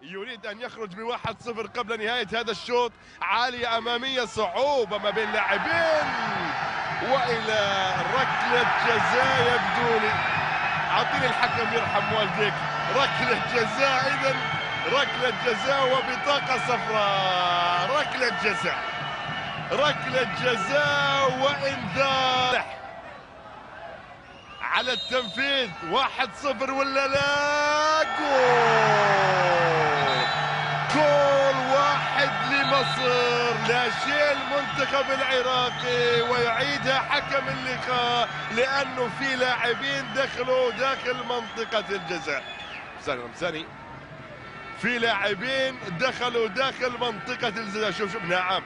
يريد أن يخرج ب1-0 قبل نهاية هذا الشوط. عالية أمامية، صعوبة ما بين لاعبين، وإلى ركلة جزاء يبدو لي. أعطيني الحكم يرحم والديك. ركلة جزاء، إذن ركلة جزاء وبطاقة صفراء. ركلة جزاء، ركلة جزاء وإنذار على التنفيذ. 1-0 ولا لا؟ جول واحد لمصر. لا شيء المنتخب العراقي، ويعيدها حكم اللقاء لأنه في لاعبين دخلوا داخل منطقة الجزاء. رمزاني، في لاعبين دخلوا داخل منطقة الجزاء. شوف نعم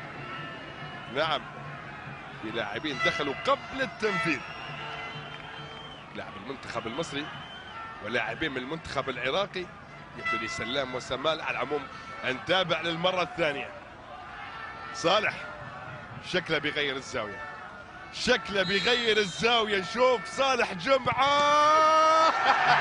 في لاعبين دخلوا قبل التنفيذ. لاعب المنتخب المصري ولاعبين من المنتخب العراقي. يبدو لي سلام وسمال. على العموم نتابع للمرة الثانية. صالح شكله بيغير الزاوية، شكله بيغير الزاوية. شوف صالح جمعة.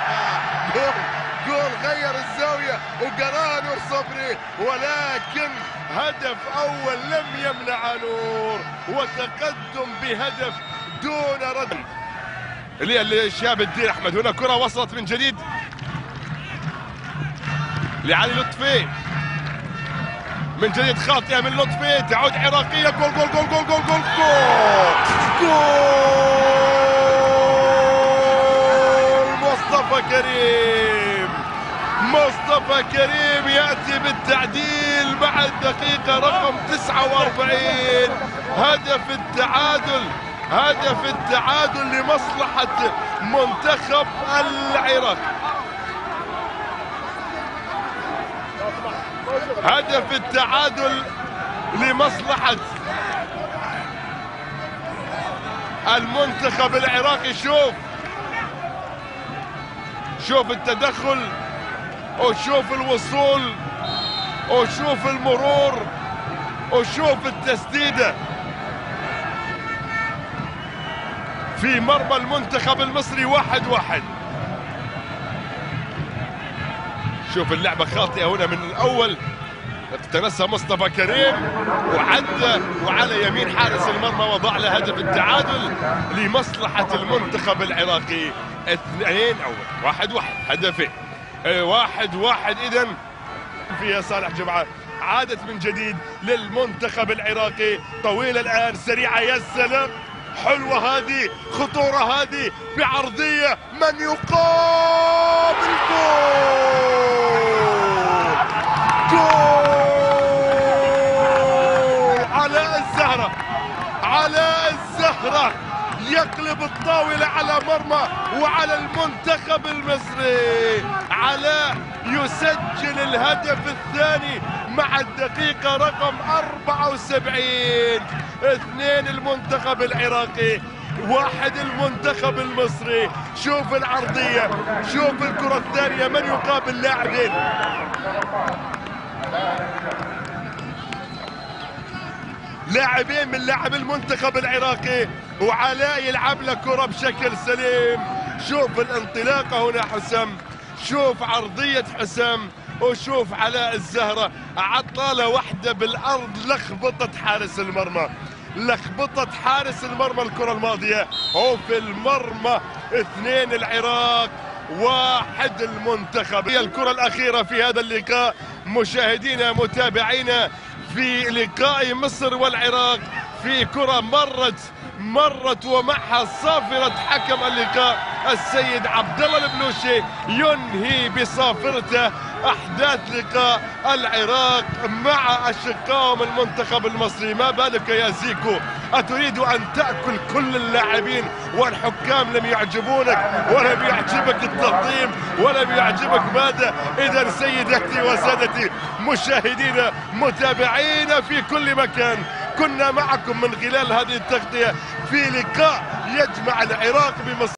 جول غير الزاوية وقراها نور صبري، ولكن هدف أول لم يمنع نور، وتقدم بهدف دون رد لشهاب الدين أحمد. هنا كرة وصلت من جديد لعلي لطفي، من جديد خاطئة من لطفي، تعود عراقية. جول جول جول جول جول جول جول مصطفى كريم. مصطفى كريم يأتي بالتعديل مع الدقيقة رقم 49. هدف التعادل، هدف التعادل لمصلحة منتخب العراق. هدف التعادل لمصلحة المنتخب العراقي. شوف التدخل، وشوف الوصول، وشوف المرور، وشوف التسديدة في مرمى المنتخب المصري. 1-1. شوف اللعبة خاطئة هنا من الأول، اقتنصها مصطفى كريم وعدى وعلى يمين حارس المرمى وضع له هدف التعادل لمصلحة المنتخب العراقي. 1-1 هدفين. 1-1 إذن فيها صالح جمعة. عادت من جديد للمنتخب العراقي، طويلة الآن، سريعة، يا سلام، حلوة هذه، خطورة هذه، بعرضية، من يقابل جول علاء الزهرة. علاء الزهرة يقلب الطاولة على مرمى وعلى المنتخب المصري. علاء يسجل الهدف الثاني مع الدقيقة رقم 74. 2 المنتخب العراقي، 1 المنتخب المصري. شوف العرضية، شوف الكرة الثانية، من يقابل لاعبين. لاعبين من لاعب المنتخب العراقي، وعلاء يلعب له كرة بشكل سليم. شوف الانطلاقة هنا حسام، شوف عرضية حسام، وشوف علاء الزهرة عطالة واحدة بالأرض لخبطت حارس المرمى، لخبطت حارس المرمى الكرة الماضية. وفي المرمى 2 العراق، 1 المنتخب. هي الكرة الأخيرة في هذا اللقاء مشاهدينا متابعينا في لقاء مصر والعراق. في كرة مرت ومعها صافرة حكم اللقاء السيد عبد الله البلوشي ينهي بصافرته احداث لقاء العراق مع اشقائهم المنتخب المصري. ما بالك يا زيكو؟ اتريد ان تاكل كل اللاعبين والحكام لم يعجبونك، ولم يعجبك التنظيم، ولم يعجبك ماذا؟ اذا سيدتي وسادتي مشاهدينا متابعينا في كل مكان، كنا معكم من خلال هذه التغطية في لقاء يجمع العراق بمصر.